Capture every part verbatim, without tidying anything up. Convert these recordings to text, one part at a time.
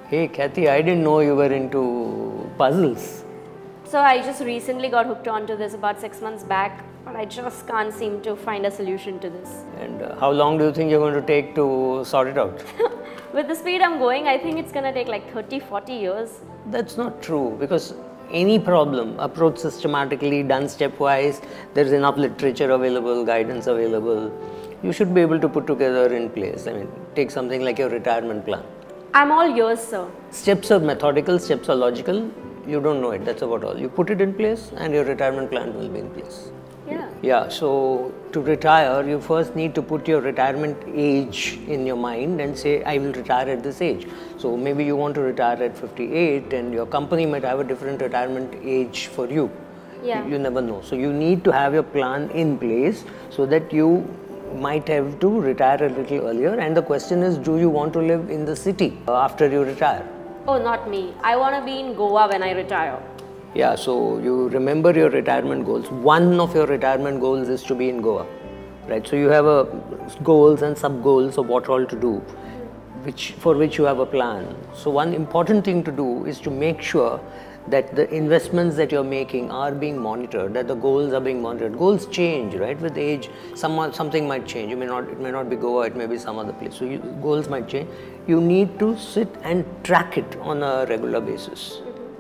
Hey Kathy, I didn't know you were into puzzles. So I just recently got hooked onto this about six months back, but I just can't seem to find a solution to this. And uh, how long do you think you're going to take to sort it out? With the speed I'm going, I think it's going to take like thirty, forty years. That's not true, because any problem approached systematically, done stepwise, there's enough literature available, guidance available. You should be able to put together in place. I mean, take something like your retirement plan. I'm all yours, sir. Steps are methodical, steps are logical. You don't know it, that's about all. You put it in place and your retirement plan will be in place. Yeah. Yeah, so to retire, you first need to put your retirement age in your mind and say, I will retire at this age. So maybe you want to retire at fifty-eight and your company might have a different retirement age for you. Yeah. You, you never know. So you need to have your plan in place so that you might have to retire a little earlier. And the question is, do you want to live in the city after you retire? Oh, not me. I want to be in Goa when I retire. Yeah, so you remember your retirement goals. One of your retirement goals is to be in Goa, right? So you have a goals and sub goals of what all to do, which for which you have a plan. So one important thing to do is to make sure that the investments that you're making are being monitored, that the goals are being monitored. Goals change, right? With age, some, something might change. You may not, it may not be Goa, it may be some other place. So you, goals might change. You need to sit and track it on a regular basis.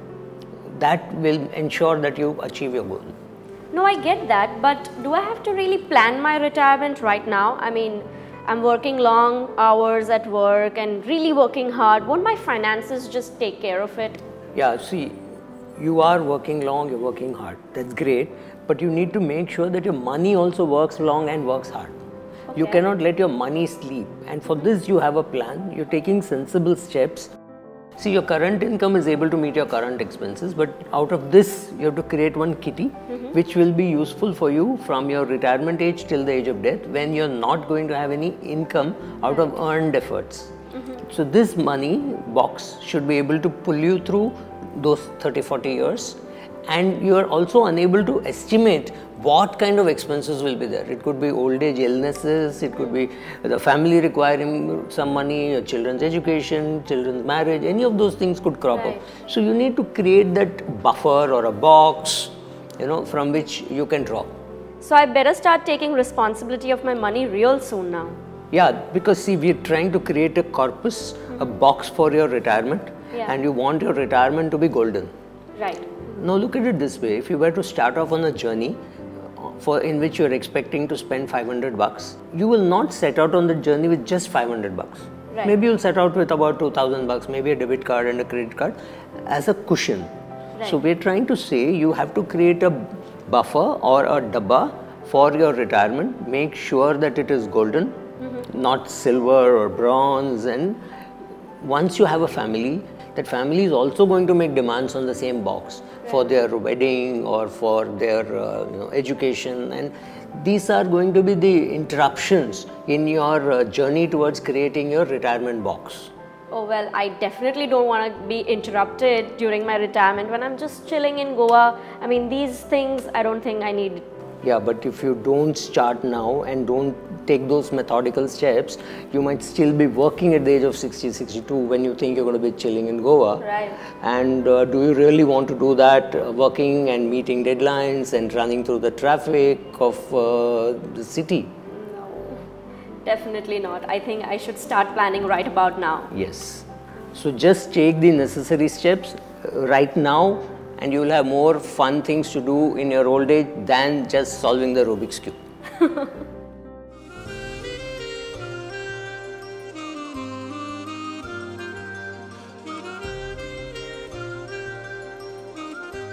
That will ensure that you achieve your goal. No, I get that, but do I have to really plan my retirement right now? I mean, I'm working long hours at work and really working hard. Won't my finances just take care of it? Yeah, see, you are working long, you're working hard. That's great, but you need to make sure that your money also works long and works hard. Okay. You cannot let your money sleep, and for this you have a plan. You're taking sensible steps. See, your current income is able to meet your current expenses, but out of this, you have to create one kitty, mm-hmm. which will be useful for you from your retirement age till the age of death, when you're not going to have any income out of earned efforts. Mm-hmm. So this money box should be able to pull you through those thirty, forty years, and you are also unable to estimate what kind of expenses will be there. It could be old age illnesses, it could be the family requiring some money, your children's education, children's marriage, any of those things could crop right. up. So you need to create that buffer or a box, you know, from which you can draw. So I better start taking responsibility of my money real soon now. Yeah, because see, we're trying to create a corpus, mm-hmm. a box for your retirement, yeah. and you want your retirement to be golden. Right. Now look at it this way, if you were to start off on a journey for in which you're expecting to spend five hundred bucks, you will not set out on the journey with just five hundred bucks. Right. Maybe you'll set out with about two thousand bucks, maybe a debit card and a credit card as a cushion. Right. So we're trying to say you have to create a buffer or a dabba for your retirement. Make sure that it is golden, mm-hmm. not silver or bronze, and once you have a family, that family is also going to make demands on the same box right. for their wedding or for their uh, you know, education, and these are going to be the interruptions in your uh, journey towards creating your retirement box. Oh well, I definitely don't want to be interrupted during my retirement when I'm just chilling in Goa. I mean, these things I don't think I need. Yeah, but if you don't start now and don't take those methodical steps, you might still be working at the age of sixty, sixty-two when you think you're going to be chilling in Goa. Right. And uh, do you really want to do that, uh, working and meeting deadlines and running through the traffic of uh, the city? No, definitely not. I think I should start planning right about now. Yes. So just take the necessary steps uh, right now, and you will have more fun things to do in your old age than just solving the Rubik's Cube.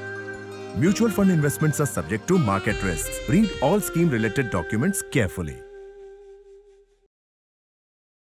Mutual fund investments are subject to market risks. Read all scheme-related documents carefully.